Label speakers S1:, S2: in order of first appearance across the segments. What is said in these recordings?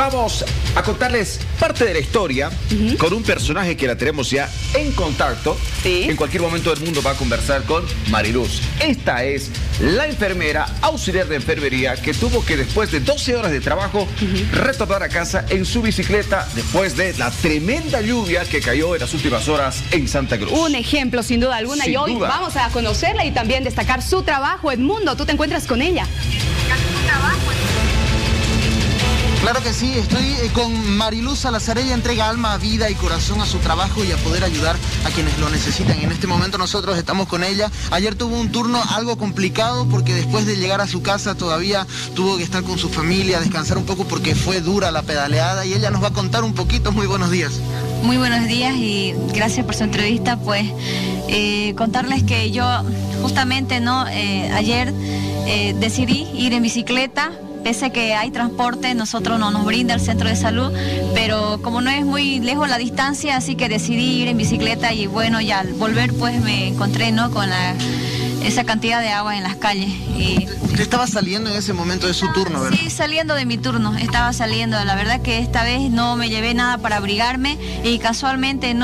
S1: Vamos a contarles parte de la historia con un personaje que la tenemos ya en contacto.
S2: Sí.
S1: En cualquier momento del mundo va a conversar con Mariluz. Esta es la enfermera auxiliar de enfermería que tuvo que, después de 12 horas de trabajo, retornar a casa en su bicicleta después de la tremenda lluvia que cayó en las últimas horas en Santa Cruz.
S2: Un ejemplo, sin duda alguna.
S1: Sin
S2: y hoy
S1: duda.
S2: vamos a conocerla y también destacar su trabajo. Edmundo, tú te encuentras con ella.
S3: Claro que sí, estoy con Mariluz Salazar. Ella entrega alma, vida y corazón a su trabajo y a poder ayudar a quienes lo necesitan. En este momento nosotros estamos con ella. Ayer tuvo un turno algo complicado porque después de llegar a su casa todavía tuvo que estar con su familia, descansar un poco porque fue dura la pedaleada, y ella nos va a contar un poquito. Muy buenos días.
S4: Muy buenos días y gracias por su entrevista. Pues contarles que yo justamente ayer decidí ir en bicicleta. Pese a que hay transporte, nosotros no nos brinda el centro de salud, pero como no es muy lejos la distancia, así que decidí ir en bicicleta, y bueno, ya al volver pues me encontré con esa cantidad de agua en las calles. Y
S3: Usted estaba saliendo en ese momento de su turno, ¿verdad?
S4: sí, saliendo de mi turno, estaba saliendo. La verdad que esta vez no me llevé nada para abrigarme y casualmente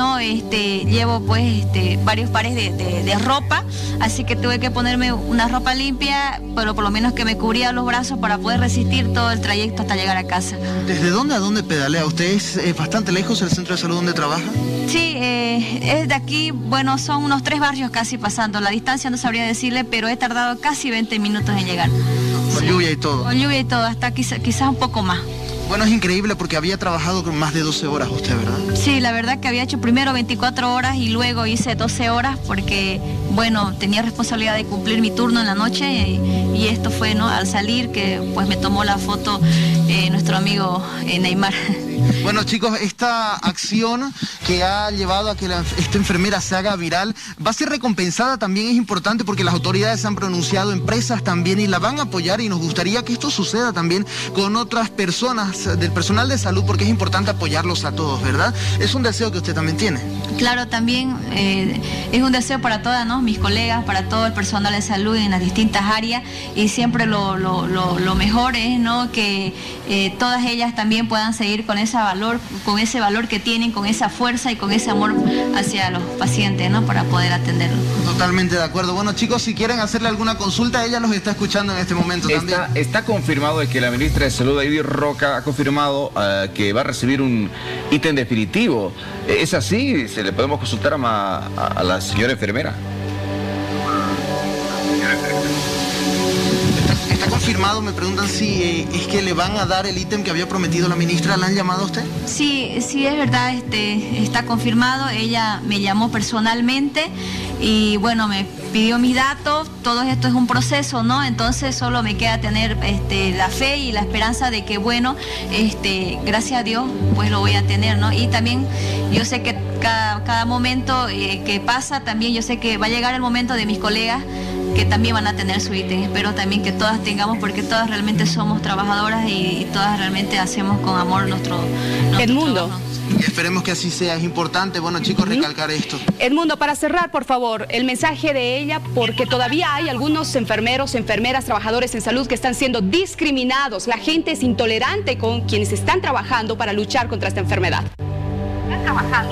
S4: llevo pues varios pares de ropa, así que tuve que ponerme una ropa limpia, pero por lo menos que me cubría los brazos para poder resistir todo el trayecto hasta llegar a casa.
S3: ¿Desde dónde a dónde pedalea? ¿Usted es bastante lejos del centro de salud donde trabaja?
S4: Sí, es de aquí, bueno, son unos 3 barrios casi pasando. La distancia no sabría decirle, pero he tardado casi 20 minutos en llegar.
S3: Con lluvia y todo.
S4: Con lluvia y todo, hasta quizás un poco más.
S3: Bueno, es increíble porque había trabajado con más de 12 horas usted, ¿verdad?
S4: Sí, la verdad que había hecho primero 24 horas y luego hice 12 horas porque, bueno, tenía responsabilidad de cumplir mi turno en la noche, y esto fue, al salir, que pues me tomó la foto nuestro amigo Neymar.
S3: Bueno, chicos, esta acción que ha llevado a que esta enfermera se haga viral va a ser recompensada. También es importante porque las autoridades han pronunciado, empresas también, y la van a apoyar, y nos gustaría que esto suceda también con otras personas del personal de salud, porque es importante apoyarlos a todos, ¿verdad? Es un deseo que usted también tiene.
S4: Claro, también es un deseo para todas, mis colegas, para todo el personal de salud en las distintas áreas, y siempre lo mejor es que todas ellas también puedan seguir con ese valor que tienen, con esa fuerza y con ese amor hacia los pacientes, para poder atenderlos.
S3: Totalmente de acuerdo. Bueno, chicos, si quieren hacerle alguna consulta, ella los está escuchando en este momento también.
S1: Está confirmado de que la ministra de Salud, Heidi Roca, ha confirmado que va a recibir un ítem definitivo. ¿Es así? ¿Se le podemos consultar a la señora enfermera?
S3: ¿Está confirmado? Me preguntan si es que le van a dar el ítem que había prometido la ministra. ¿La han llamado a usted?
S4: Sí, es verdad, está confirmado. Ella me llamó personalmente y bueno, me pidió mis datos. Todo esto es un proceso, Entonces solo me queda tener la fe y la esperanza de que, bueno, gracias a Dios, pues lo voy a tener, Y también yo sé que cada momento que pasa, también yo sé que va a llegar el momento de mis colegas que también van a tener su ítem. Espero también que todas tengamos, porque todas realmente somos trabajadoras y todas realmente hacemos con amor nuestro
S2: Edmundo.
S4: trabajo.
S3: Y esperemos que así sea. Es importante, bueno, chicos, recalcar esto.
S2: Edmundo, para cerrar, por favor, el mensaje de ella, porque todavía hay algunos enfermeros, enfermeras, trabajadores en salud que están siendo discriminados. La gente es intolerante con quienes están trabajando para luchar contra esta enfermedad. Están trabajando.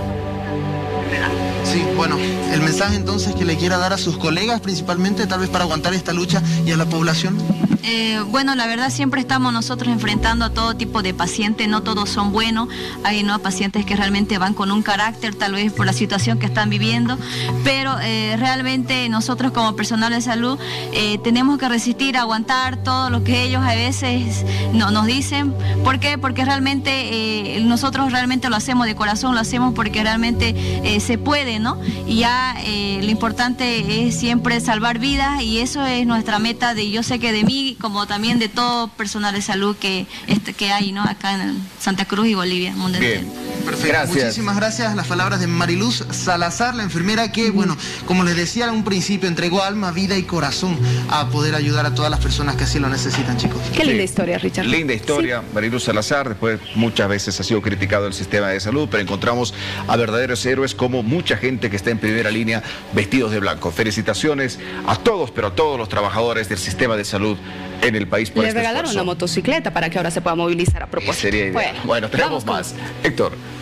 S3: Sí, bueno, el mensaje entonces que le quiera dar a sus colegas, principalmente, tal vez para aguantar esta lucha, y a la población.
S4: Bueno, la verdad siempre estamos nosotros enfrentando a todo tipo de pacientes, no todos son buenos, hay pacientes que realmente van con un carácter, tal vez por la situación que están viviendo, pero realmente nosotros como personal de salud tenemos que resistir, aguantar todo lo que ellos a veces nos dicen. ¿Por qué? Porque realmente nosotros realmente lo hacemos de corazón, lo hacemos porque realmente se puede, Y ya lo importante es siempre salvar vidas, y eso es nuestra meta, yo sé que de mí, como también de todo personal de salud que hay, acá en Santa Cruz y Bolivia.
S1: Bien,
S3: perfecto.
S1: Gracias.
S3: Muchísimas gracias. Las palabras de Mariluz Salazar, la enfermera que, bueno, como les decía en un principio, entregó alma, vida y corazón a poder ayudar a todas las personas que así lo necesitan, chicos.
S2: Qué linda historia, Richard.
S1: Linda historia, sí. Mariluz Salazar. Después muchas veces ha sido criticado el sistema de salud, pero encontramos a verdaderos héroes como mucha gente que está en primera línea vestidos de blanco. Felicitaciones a todos, pero a todos los trabajadores del sistema de salud en el país por
S2: Le
S1: este
S2: regalaron
S1: esfuerzo.
S2: una motocicleta para que ahora se pueda movilizar a propósito.
S1: Sería ideal. Bueno, tenemos
S2: vamos
S1: más. Héctor.